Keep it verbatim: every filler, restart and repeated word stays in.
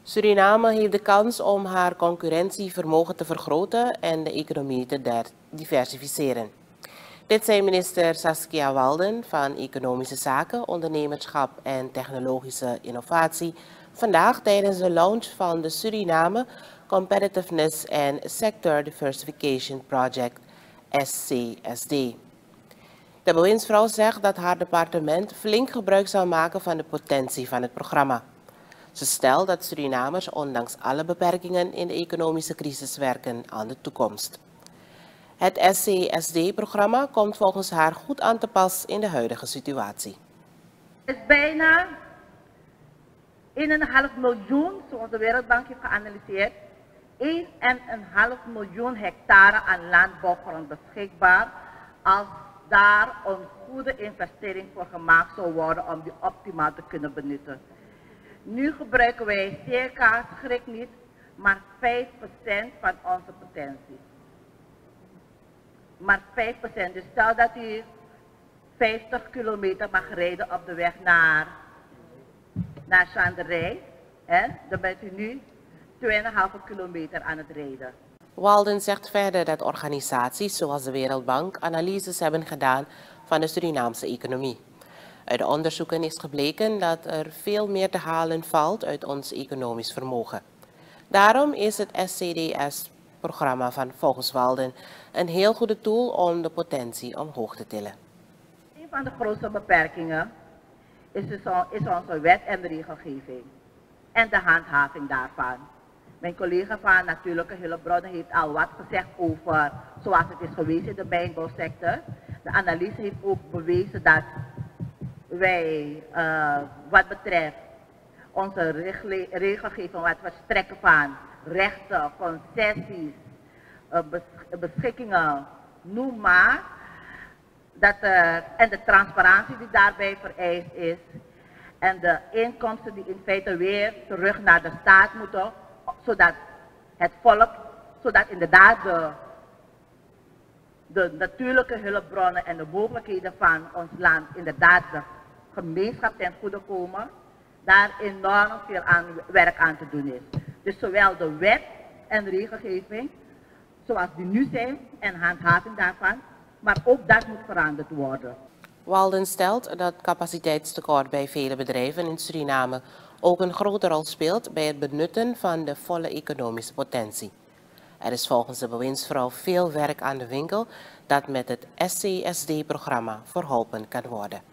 Suriname heeft de kans om haar concurrentievermogen te vergroten en de economie te diversificeren. Dit zei minister Saskia Walden van Economische Zaken, Ondernemerschap en Technologische Innovatie vandaag tijdens de launch van de Suriname Competitiveness and Sector Diversification Project, S C S D. De bewindsvrouw zegt dat haar departement flink gebruik zal maken van de potentie van het programma. Ze stelt dat Surinamers ondanks alle beperkingen in de economische crisis werken aan de toekomst. Het S C S D-programma komt volgens haar goed aan te pas in de huidige situatie. Het is bijna één komma vijf miljoen, zoals de Wereldbank heeft geanalyseerd, één komma vijf miljoen hectare aan landbouwgrond beschikbaar als daar een goede investering voor gemaakt zou worden om die optimaal te kunnen benutten. Nu gebruiken wij circa, schrik niet, maar vijf procent van onze potentie. Maar vijf procent. Dus stel dat u vijftig kilometer mag rijden op de weg naar, naar Chanderij, hè, dan bent u nu twee komma vijf kilometer aan het rijden. Walden zegt verder dat organisaties zoals de Wereldbank analyses hebben gedaan van de Surinaamse economie. Uit de onderzoeken is gebleken dat er veel meer te halen valt uit ons economisch vermogen. Daarom is het S C D S-programma van volgens Walden een heel goede tool om de potentie omhoog te tillen. Een van de grootste beperkingen is, dus al, is onze wet en regelgeving en de handhaving daarvan. Mijn collega van Natuurlijke Hulpbronnen heeft al wat gezegd over zoals het is geweest in de mijnbouwsector. De analyse heeft ook bewezen dat wij uh, wat betreft onze regelgeving, wat verstrekken van rechten, concessies, uh, bes beschikkingen, noem maar, dat, uh, en de transparantie die daarbij vereist is en de inkomsten die in feite weer terug naar de staat moeten, zodat het volk, zodat inderdaad de, de natuurlijke hulpbronnen en de mogelijkheden van ons land inderdaad de gemeenschap ten goede komen, daar enorm veel aan, werk aan te doen is. Dus zowel de wet en regelgeving, zoals die nu zijn, en handhaving daarvan, maar ook dat moet veranderd worden. Walden stelt dat capaciteitstekort bij vele bedrijven in Suriname ook een grote rol speelt bij het benutten van de volle economische potentie. Er is volgens de bewindsvrouw veel werk aan de winkel dat met het S C S D-programma verholpen kan worden.